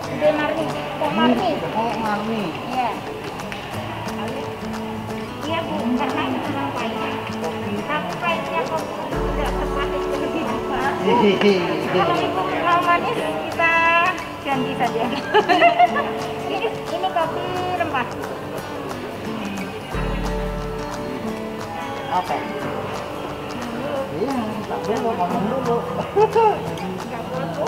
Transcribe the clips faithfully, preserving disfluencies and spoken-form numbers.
Gede Marni, Pok Marni. Oh, Marni. Iya. Iya Bu, karena itu memang pahit. Tapi pahitnya kok tidak sepahit kehidupan. Kalau Ibu mau manis, kita ganti saja. ini ini kopi rempah. Oke. Iya, tak dulu, ngomong dulu. Oh,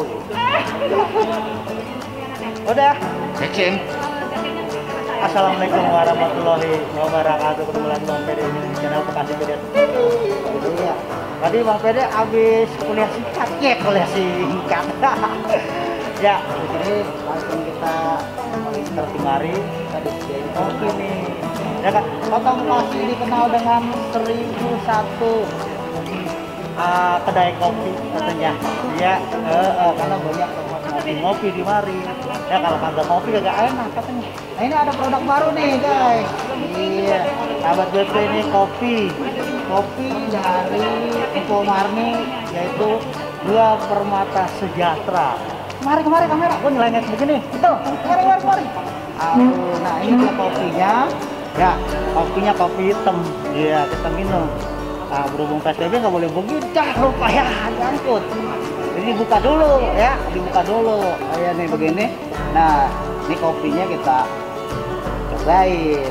udah. Cek. Assalamualaikum warahmatullahi wabarakatuh. Ketemu lagi Bang Pede di channel Bekasi Pede. Iya. Tadi Bang Pede habis kuliah singkat, ya kuliah singkat. Ya, di sini langsung kita tertimari tadi jadi kopi nih. Ya kan, Kota Bekasi dikenal dengan seribu satu uh, kedai kopi katanya. Ya, uh, uh, karena banyak tempat ngopi-ngopi di mari. Ya kalau kagak ngopi kagak enak katanya. Nah ini ada produk baru nih guys. Iya, sahabat gue ini kopi, kopi dari Pok Marni yaitu Dua Permata Sejahtera. Mari kemari kamera, gue nyelengit begini. Itu, mari mari mari. Aduh, nah ini dia kopinya. Ya, kopinya kopi hitam. Iya, kita minum. Nah, berhubung P S B B nggak boleh begitu, lupa ya, diangkut. Jadi dibuka dulu ya, dibuka dulu. Kayak nih begini. Nah, ini kopinya kita cobain.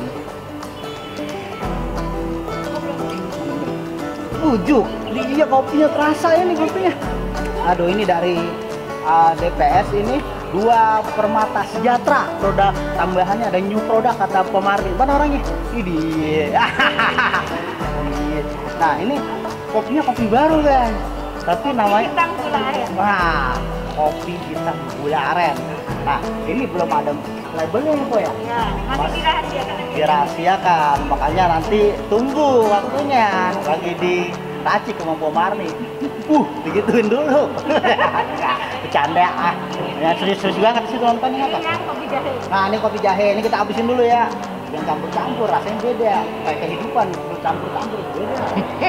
Ujuk, dia kopinya terasa ini kopinya. Aduh, ini dari uh, D P S ini Dua Permata Sejahtera. Produk tambahannya ada new produk kata Pok Marni. Mana orangnya? Ini. Nah, ini kopinya kopi baru guys. Tapi namanya hitam gula aren. Wah, kopi hitam gula aren. Nah, ini belum ada labelnya nih Pok ya? Ya, masih dirahasiakan. Dirahasiakan, makanya nanti tunggu waktunya lagi diracik sama Pok Marni. Uh, digituin dulu. Bercanda ah. Ya serius-serius banget sih nontonnya apa? Ini kopi jahe. Nah, ini kopi jahe, ini kita habisin dulu ya. Yang campur-campur rasanya beda. Kayak kehidupan bercampur-campur beda.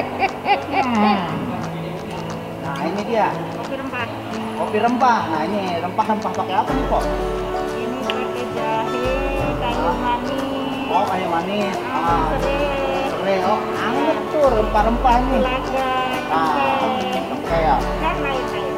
Nah, ini dia. Kopi rempah. Kopi rempah. Nah, ini rempah-rempah pakai apa nih, Pok? Ini pakai jahe, kayu manis. Oh, kayu manis. Ah, serai, serai. Oh, anget tuh rempah-rempah ini. telaga, Nah, cengkeh, oke ya. dan lain-lain.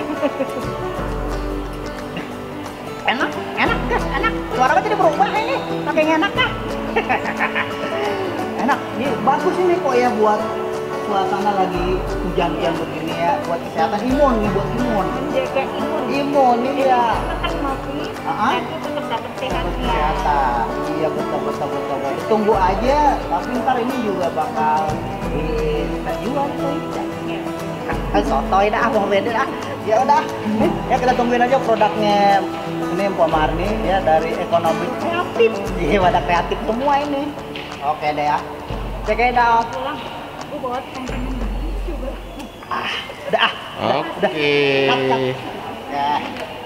Enak, enak guys, enak. Suaranya jadi berubah ini. Pakai yang enak kah? Enak. Ini bagus ini kok ya buat suasana lagi hujan-hujan begini ya, buat kesehatan imun nih, buat imun. Menjaga imun. Imun ini ya. Makan ngopi, Ah, nanti tetap dapat sehatnya. kesehatan. Iya betul betul betul. betul. Tunggu aja, tapi ntar ini juga bakal kita jual tuh. Kan sotoy dah, mau beda dah. Ya udah, nih, ya kita tungguin aja produknya. Ini Pok Marni ya dari ekonomi kreatif. Iya, pada kreatif semua ini. Oke deh ya. Cek aja dah. Pulang, aku bawa tongkrongan juga. Ah, udah ah. Oke. Udah, udah. Cap, cap. Ya.